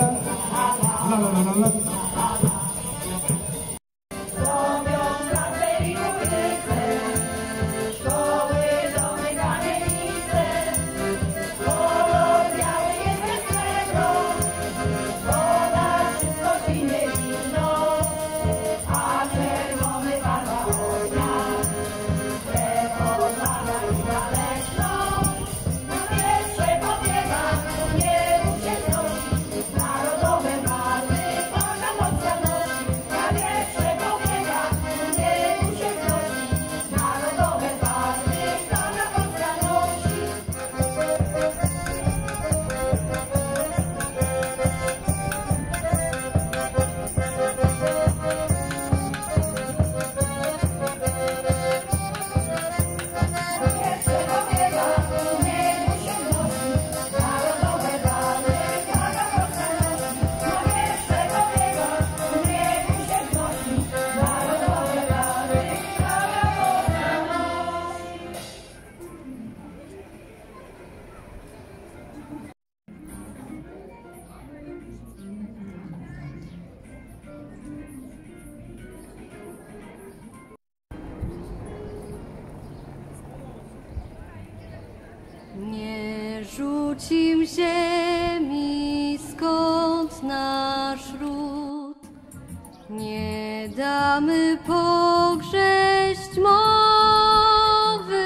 Nie rzucim ziemi, skąd nasz ród, nie damy pogrześć mowy.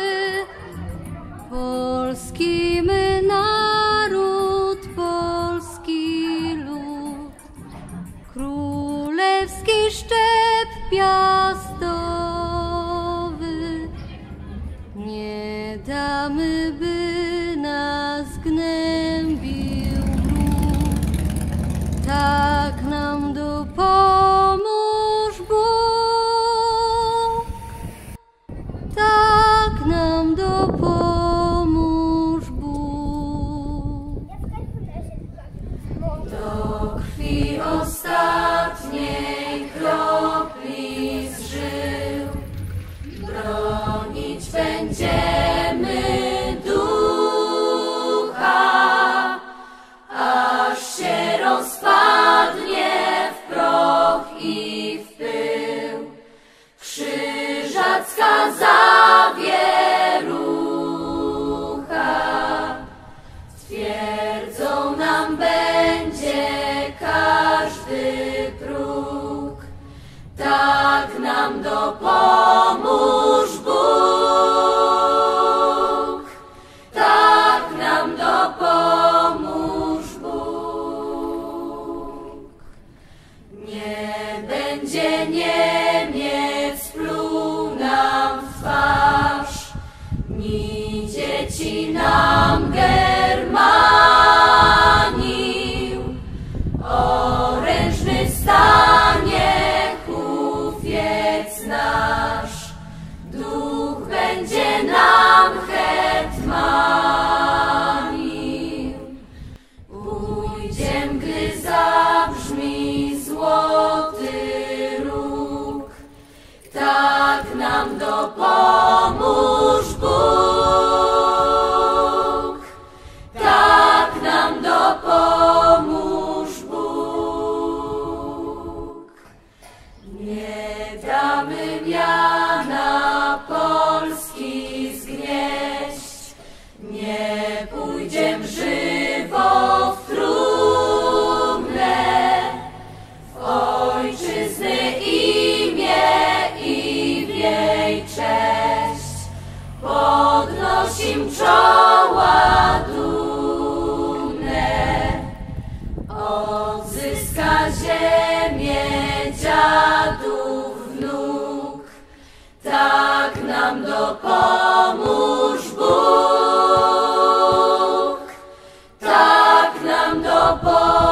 Polski my naród, polski lud, królewski szczep piastowy. Nie damy, by nas gnębił wróg. Tak nam dopomóż Bóg. Tak nam dopomóż Bóg. Do krwi ostatniej kropli z żył bronić będziemy ducha, aż się rozpadnie w proch i w pył krzyżacka zawierucha. Twierdzą nam będzie każdy próg, tak nam dopomóż Bóg, tak nam dopomóż Bóg. Nie będzie Niemiec pluł nam w twarz, ni dzieci nam Germanił. Orężny stanie hufiec nasz, podnosim czoła dumne, odzyska ziemię dziadów wnuk. Tak nam dopomóż Bóg, tak nam dopomóż